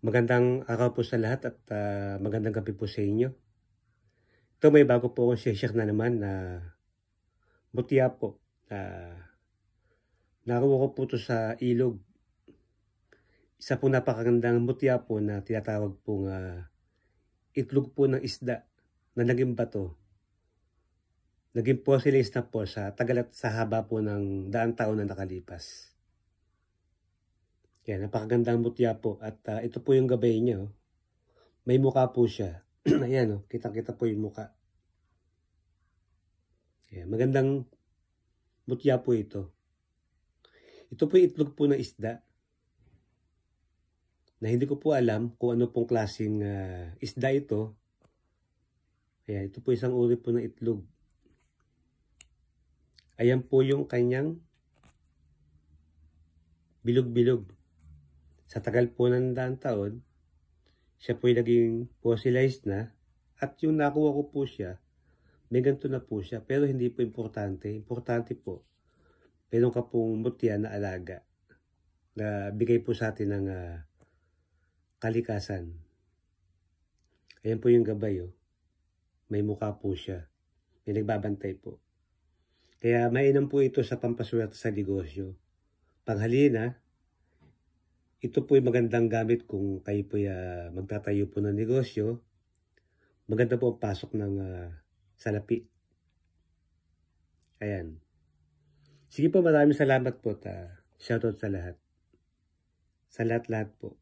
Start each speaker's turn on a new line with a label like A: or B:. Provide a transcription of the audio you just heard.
A: Magandang araw po sa lahat at magandang gabi po sa inyo. Ito may bago po akong share na naman na mutya po. Nakuha ko po ito sa ilog. Isa po napakagandang mutya po na tinatawag pong itlog po ng isda na naging bato. Naging fossilized na po sa tagal at sa haba po ng daang taon na nakalipas. Yan, napakagandang mutya po at ito po yung gabay niya. Oh. May mukha po siya. Ayan, oh, kitang-kita po yung mukha. Ayan, magandang mutya po ito. Ito po yung itlog po ng isda. Na hindi ko po alam kung ano pong klaseng isda ito. Ayan, ito po isang uri po ng itlog. Ayan po yung kanyang bilog-bilog. Sa tagal po ng daang taon, siya po yung naging fossilized na. At yung nakuha ko po siya, may ganito na po siya. Pero hindi po importante. Importante po, meron ka pong mutya na alaga na bigay po sa atin ng kalikasan. Ayan po yung gabay. Oh. May mukha po siya. May nagbabantay po. Kaya mainam po ito sa pampaswerte sa negosyo. Panghalina, ito po yung magandang gamit kung kayo po magtatayo po ng negosyo. Maganda po ang pasok ng salapi. Ayan. Sige po, maraming salamat po. Shoutout sa lahat. Sa lahat-lahat po.